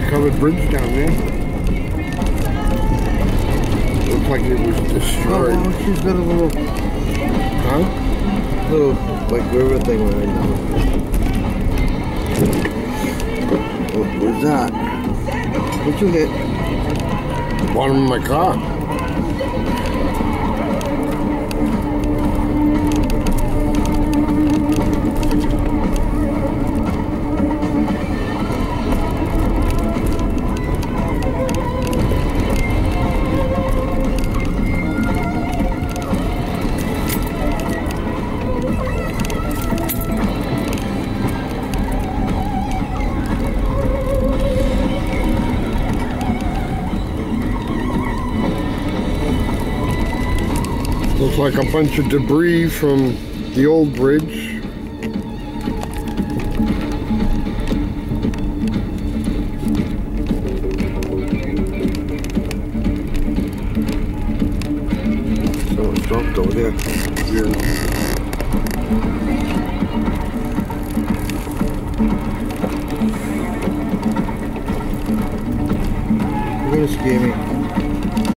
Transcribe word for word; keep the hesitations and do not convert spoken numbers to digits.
covered bridge down there. Looks like it was destroyed. Oh, she's got a little, huh? Little like river thing right now. What was that? What'd you hit? Bottom of my car. Looks like a bunch of debris from the old bridge. Someone's dropped over there. Yeah.